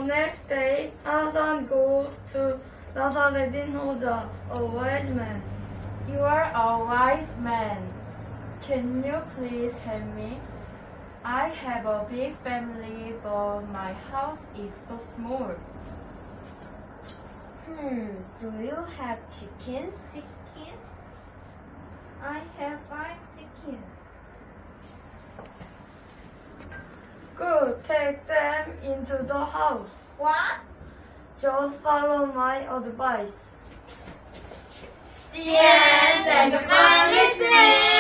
next day, Hassan goes to Nasareddin Hoja, a wise man. You are a wise man. Can you please help me? I have a big family, but my house is so small. Do you have chickens? Chickens? I have 5 chickens. Good, take them into the house. What? Just follow my advice. The end. Thank you for listening.